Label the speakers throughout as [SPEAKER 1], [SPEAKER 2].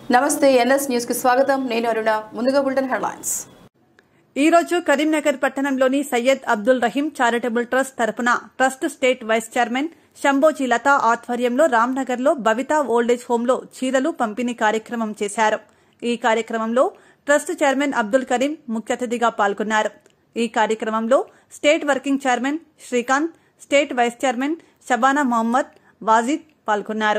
[SPEAKER 1] నమస్తే NS news కి స్వాగతం. నేను అరుణ. ముందుగా బులెటిన్ హెడ్లైన్స్.
[SPEAKER 2] ఈ రోజు కరీంనగర్ పట్టణంలోని సయ్యద్ అబ్దుల్ రహీం చారిటబుల్ ట్రస్ట్ తరపున trust state vice chairman Shambhoji Latha ఆధ్వర్యంలో రామ్నగర్లో భవితా ఓల్డేజ్ హోంలో చీరలు పంపిణీ కార్యక్రమం చేశారు. ఈ కార్యక్రమంలో ట్రస్ట్ చైర్మన్ అబ్దుల్ కరీం ముఖ్య అతిథిగా పాల్గొన్నారు. ఈ కార్యక్రమంలో state working chairman Srikanth, state vice chairman Shabana Mohammed, Wajid పాల్గొన్నారు.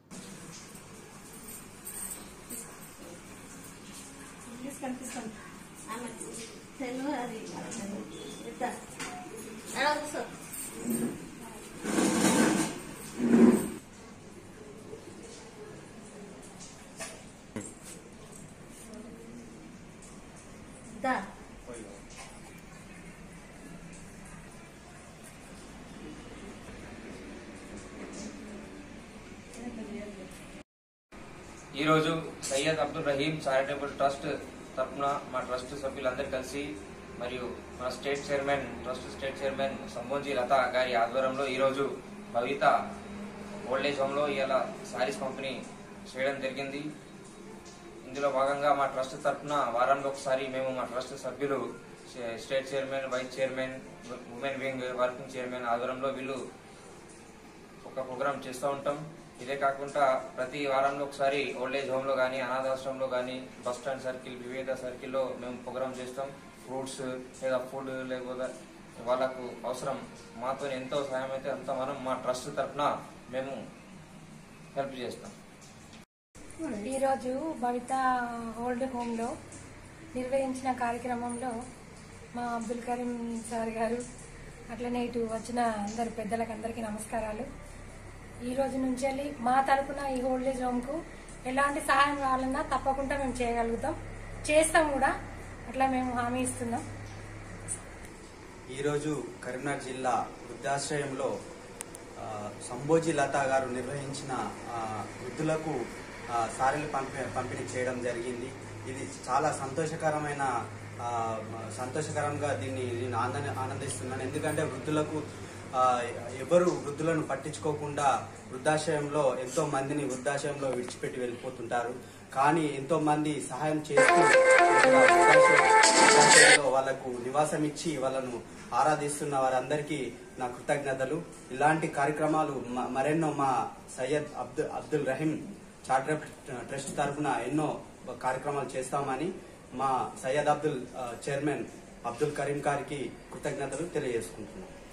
[SPEAKER 3] ఈ రోజు సయ్యద్ అబ్దుల్ రహీం చారిటబుల్ ట్రస్ట్ తరఫున మా ట్రస్ట్ సభ్యులందరూ కలిసి మరియు మా trust state chairman Shambhoji Latha గారి ఆధ్వర్యంలో ఈరోజు భవిత ఓల్డేజ్ హోంలో ఇలా శారీస్ పంపిణీ చేయడం జరిగింది. ఇందులో భాగంగా మా ట్రస్ట్ తరఫున వారానికి ఒకసారి మేము మా ట్రస్ట్ సభ్యులు state chairman, vice chairman, women wing working chairman ఆధ్వర్యంలో వీళ్ళు ఒక ప్రోగ్రాం చేస్తూ ఉంటాం. ఇదే కాకుండా ప్రతి వారంలో ఒకసారి ఓల్డేజ్ హోమ్ లో కానీ, అనాథాశ్రమంలో కానీ, బస్ స్టాండ్ సర్కిల్, వివిధ సర్కిల్లో మేము ప్రోగ్రామ్ చేస్తాం. ఫ్రూట్స్ లేదా ఫుడ్ లేకపోతే వాళ్ళకు అవసరం మాతో ఎంతో సాయం అయితే అంత మనం మా ట్రస్ట్ తరఫున మేము హెల్ప్ చేస్తాం.
[SPEAKER 4] ఈరోజు భవితా ఓల్డ్ హోమ్లో నిర్వహించిన కార్యక్రమంలో మా అబ్దుల్ కరీం సార్ గారు, అట్లనే ఇటు వచ్చిన అందరు పెద్దలకు అందరికీ నమస్కారాలు. ఈ రోజు నుంచి మా తరపున ఈ ఓల్డేజ్ హోమ్కు ఎలాంటి సహాయం కావాలన్నా తప్పకుండా మేము చేయగలుగుతాం, చేస్తాం కూడా. అట్లా మేము హామీ ఇస్తున్నాం.
[SPEAKER 5] ఈరోజు కరీంనగర్ జిల్లా వృద్ధాశ్రయంలో శంభోజీ లత గారు నిర్వహించిన వృద్ధులకు సారీలు పంపిణీ చేయడం జరిగింది. ఇది చాలా సంతోషకరంగా దీన్ని ఆనందిస్తున్నాను. ఎందుకంటే వృద్ధులను పట్టించుకోకుండా వృద్ధాశ్రయంలో ఎంతో మందిని వృద్ధాశ్రయంలో విడిచిపెట్టి వెళ్ళిపోతుంటారు. కానీ ఎంతో మంది సహాయం చేస్తూ వృద్ధాశ్రయంలో వాళ్లకు నివాసం ఇచ్చి వాళ్ళను ఆరాధిస్తున్న వారందరికీ నా కృతజ్ఞతలు. ఇలాంటి కార్యక్రమాలు మరెన్నో మా సయ్యద్ అబ్దుల్ రహీం చారిటబుల్ ట్రస్ట్ తరఫున ఎన్నో కార్యక్రమాలు చేస్తామని మా సయ్యద్ చైర్మన్ అబ్దుల్ కరీం గారికి కృతజ్ఞతలు తెలియజేసుకుంటున్నాం.